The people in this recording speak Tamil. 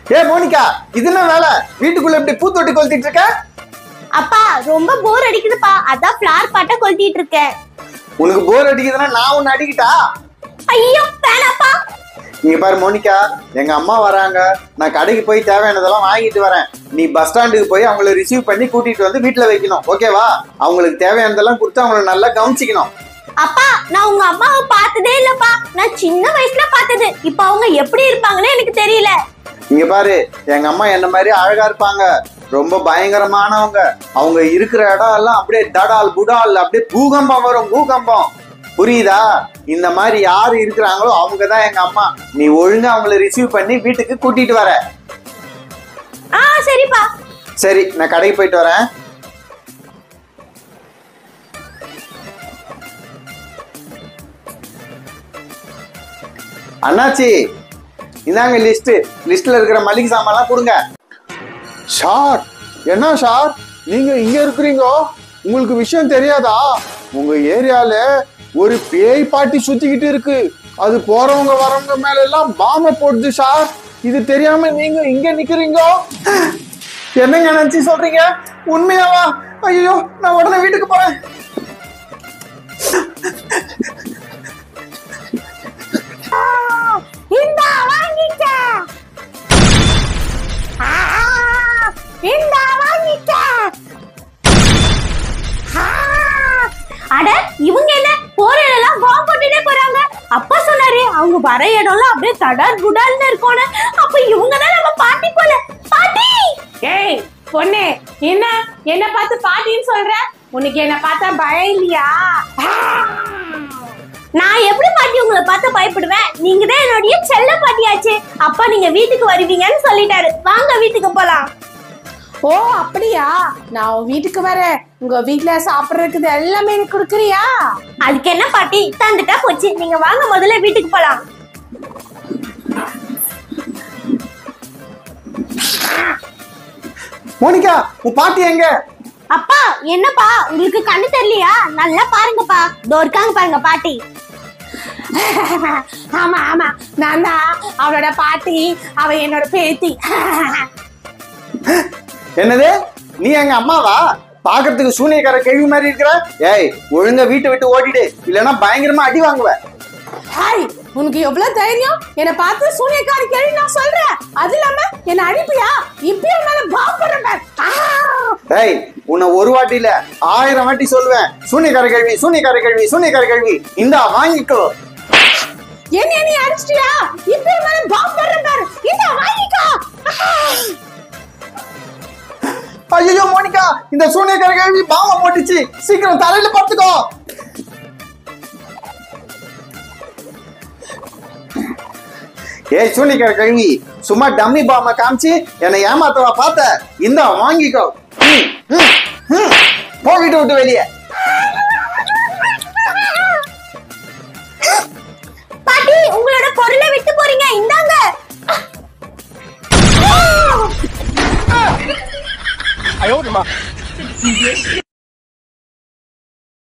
ஏ மோனிகா, இது என்ன வேலை? வீட்டுக்குள்ள இப்படி பூத்தொட்டி கொளுத்திட்டு இருக்க? அப்பா ரொம்ப போர் அடிக்குதுப்பா, அதான் ஃப்ளார் பாட்ட கொளுத்திட்டு இருக்கேன். உனக்கு போர் அடிக்குதுன்னா நான் உன்னை அடிக்கிட்டா? ஐயோ வேணாப்பா. இங்க பாரு மோனிகா, எங்க அம்மா வராங்க, நான் கடைக்கு போய் தேவையானதெல்லாம் வாங்கிட்டு வரேன். நீ பஸ் ஸ்டாண்டுக்கு போய் அவங்கள ரிசீவ் பண்ணி கூட்டிட்டு வந்து வீட்டுல வைக்கணும், ஓகேவா? அவங்களுக்கு தேவையானதெல்லாம் கொடுத்து அவங்கள நல்லா கவனிச்சிக்கணும். அப்பா நான் உங்க அம்மாவை பார்த்ததே இல்லப்பா, நான் சின்ன வயசுல பார்த்தது. இப்ப அவங்க எப்படி இருப்பாங்கன்னு எனக்கு தெரியல. இங்க பாரு, எங்க அம்மா என்ன மாதிரி அழகா இருப்பாங்க, ரொம்ப பயங்கரமானவங்க. அவங்க இருக்கிற இடம் எல்லாம் அப்படியே தடால் புடால், அப்படியே பூகம்பம் வரும், பூகம்பம். புரியுதா? இந்த மாதிரி யாரு இருக்கிறாங்களோ அவங்கதான் எங்க அம்மா. நீ ஒழுங்கா அவங்கள ரிசீவ் பண்ணி வீட்டுக்கு கூட்டிட்டு வர. சரிப்பா. சரி, நான் கடைக்கு போயிட்டு வரேன். அண்ணாச்சி, இந்தாங்க லிஸ்ட்ல இருக்கிற மளிகை சாமான்லாம் கொடுங்க. சார், என்ன சார் நீங்க இங்க இருக்கிறீங்க? உங்களுக்கு விஷயம் தெரியாதா? உங்க ஏரியால ஒரு பேய் பாட்டி சுத்திக்கிட்டு இருக்கு. அது போறவங்க வரவங்க மேல எல்லாம் பாம்ப போடுது சார். இது தெரியாம நீங்க இங்க நிக்கிறீங்க? என்னங்க நினைச்சு சொல்றீங்க? உண்மையாவா? ஐயோ, நான் உடனே வீட்டுக்கு போறேன். அட இவங்க என்ன போறதெல்லாம் பாம்பு போட்டுட்டே போறாங்க. அப்பா சொன்னாரு அவங்க வர இடம்லாம் அப்படியே தடார் புடால்னு இருக்கணும். அப்ப இவங்க தான் நம்ம பாட்டி போல. பாட்டி! ஏய் பொண்ணு, என்ன பார்த்து பாட்டின்னு சொல்ற? உனக்கு என்ன பார்த்தா பயம் இல்லையா? நான் எப்படி பாட்டி உங்களை பார்த்து பயப்படுவேன்? நீங்க தான் என்னுடைய செல்ல பாட்டியாச்சு. அப்பா நீங்க வீட்டுக்கு வருவீங்கன்னு சொல்லிட்டாரு. வாங்க வீட்டுக்கு போலாம். ஓ அப்படியா? நான் உன் வீட்டுக்கு வரேன். உங்க வீட்டுல சாப்பிடுறதுக்கு எல்லாமே எனக்கு கொடுக்குறியா? அதுக்கு என்ன பாட்டி, தந்துட்டா போச்சு. நீங்க வாங்க முதல்ல வீட்டுக்கு போலாம். மோனிகா, உன் பாட்டி எங்க? அப்பா என்னப்பா உங்களுக்கு கண்ணு தெரியலையா? நல்லா பாருங்கப்பா, இதோ இருக்காங்க பாருங்க பாட்டி. ஆமா ஆமா, நான் தான் அவளோட பாட்டி. அவ என்னோட பேத்தி. என்னது, நீ எங்க அம்மாவா? பாக்குறதுக்கு சூனியக்கார கேள்வி மாதிரி இருக்கிற. ஏய், ஒழுங்கா வீட்டை விட்டு ஓடிடு, இல்லன்னா பயங்கரமா அடி வாங்குவ. ஹாய், உனக்கு எவ்வளவு தைரியம் என்ன பார்த்து சூனியக்கார கேள்வி நான் சொல்றேன்? அது இல்லாம என்ன அடிப்பியா? இப்பயே மேல பாம்பு போடுறேன். ஏய், உன்னை ஒரு வாட்டி இல்ல 1000 வாட்டி சொல்லுவேன். சூனியக்கார கேள்வி, சூனியக்கார கேள்வி, சூனியக்கார கேள்வி. இந்தா வாங்கிக்கோ. என்ன நீ அடிச்சிட்டியா? இப்பயே மேல பாம்பு போடுறேன். இந்தா வாங்கிக்கோ. ஐயோ மோனிகா, இந்த சூனியக்கார கேள்வி பாம்பை போட்டுச்சு. சீக்கிரம் தலையில பார்த்துக்கோ. ஏய் சூனியக்கார கேள்வி, சும்மா டம்மி பாம்பை காமிச்சு என்னை ஏமாத்தவா பார்த்த? இந்த வாங்கிக்கோ. போகிட்டு விட்டு வெளியே. பாட்டி உங்களோட பொருளை விட்டு போறீங்க, இந்தாங்க. ஐயோ